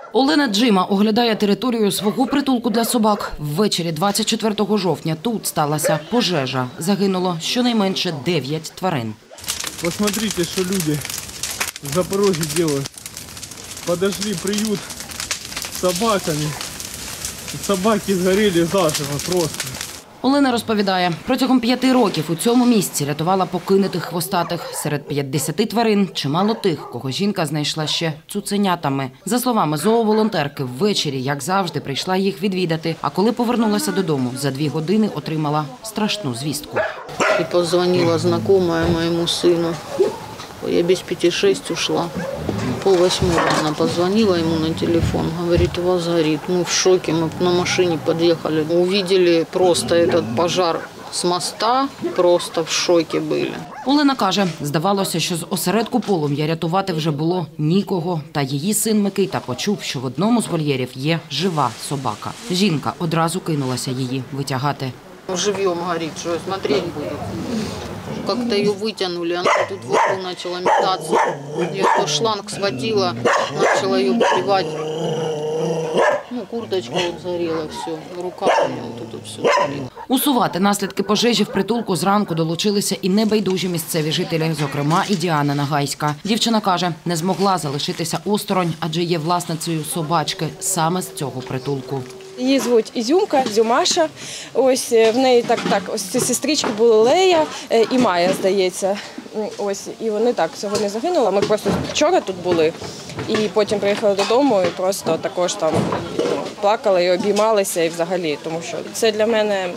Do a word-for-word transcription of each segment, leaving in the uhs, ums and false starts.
Олена Джима оглядає територію свого притулку для собак. Ввечері двадцять четвертого жовтня тут сталася пожежа. Загинуло щонайменше дев'ять тварин. Посмотрите, що люди в Запорожжі роблять. Подошли приют з собаками. Собаки згоріли заживо просто. Олена розповідає, протягом п'яти років у цьому місці рятувала покинутих хвостатих. Серед п'ятдесяти тварин чимало тих, кого жінка знайшла ще цуценятами. За словами зооволонтерки, ввечері, як завжди, прийшла їх відвідати, а коли повернулася додому, за дві години отримала страшну звістку. І позвонила знайома моєму сину. Я без пяти шесть ушла. Пол восьмого она позвонила ему на телефон, говорит, у вас горит. Мы в шоке, мы на машине подъехали. Увидели просто этот пожар с моста, просто в шоке были. Олена каже, здавалося, що з осередку полум'я рятувати вже було нікого. Та її син Микита почув, що в одному з вольєрів є жива собака. Жінка одразу кинулася її витягати. Живьем горит, что смотреть буду. Как-то ее вытянули, она тут вокруг начала метаться. Я то шланг схватила, начала ее поливать. Ну, курточка вот сгорела, все, рука вот тут все сгорела. Усувати наслідки пожежі в притулку зранку долучилися і небайдужі місцеві жителі, зокрема і Діана Нагайська. Дівчина каже, не змогла залишитися осторонь, адже є власницею собачки саме з цього притулку. Її звуть Ізюмка, Зюмаша. Ось в неї так, так, ось ці сестрички були Лея і Майя, здається. Ось, і вони так сьогодні загинули. Ми просто вчора тут були, і потім приїхали додому, і просто також там плакали і обіймалися, і взагалі, тому що це для мене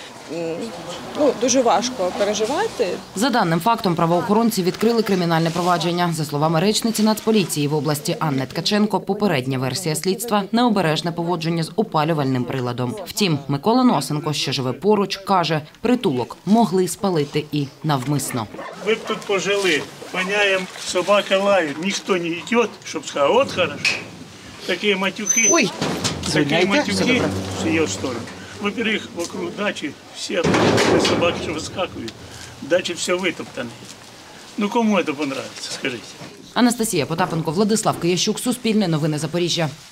ну, дуже важко переживати. За даним фактом, правоохоронці відкрили кримінальне провадження. За словами речниці Нацполіції в області Анни Ткаченко, попередня версія слідства – необережне поводження з опалювальним приладом. Втім, Микола Носенко, що живе поруч, каже, притулок могли спалити і навмисно. Ви б тут пожили, поняємо, собака лає, ніхто не йде, щоб сказати, от хорошо. Такі матюки, Ой, такі матюки з її сторони. Во-первых, вокруг дачи все собаки выскакивают. Дача все вытоптаны. Ну кому это понравится, скажите? Анастасія Потапенко, Владислав Киящук, Суспільне новини Запоріжжя.